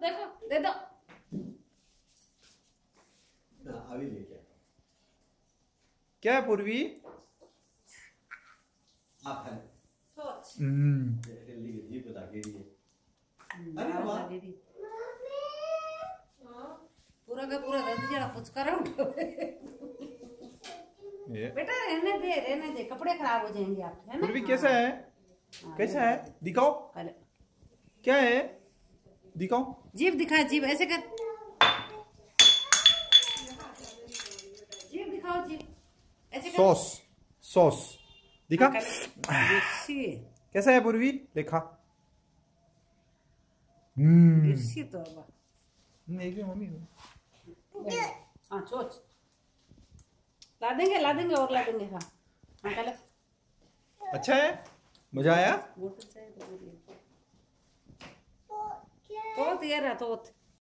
देखो दे दो। अभी लेके क्या है पूर्वी? आप है सोच जल्दी जी बता के लिए। अरे वाह पूरा का पूरा दर्द जरा पुचकारा उठो। बेटा रहने दे कपड़े खराब हो जाएंगे आपके, है ना? पूर्वी कैसा है? कैसा है दिखाओ, क्या है दिखाओ। जीभ दिखा, जीभ ऐसे कर, जीभ दिखाओ, जीभ ऐसे कर। सॉस सॉस दिखा। कैसा है पूर्वी देखा? तो एक मम्मी हाँ चोच ला देंगे और ला देंगे। हाँ हाँ चलो। अच्छा है, मजा आया। बोतल चाहिए तो ये रहा तोत।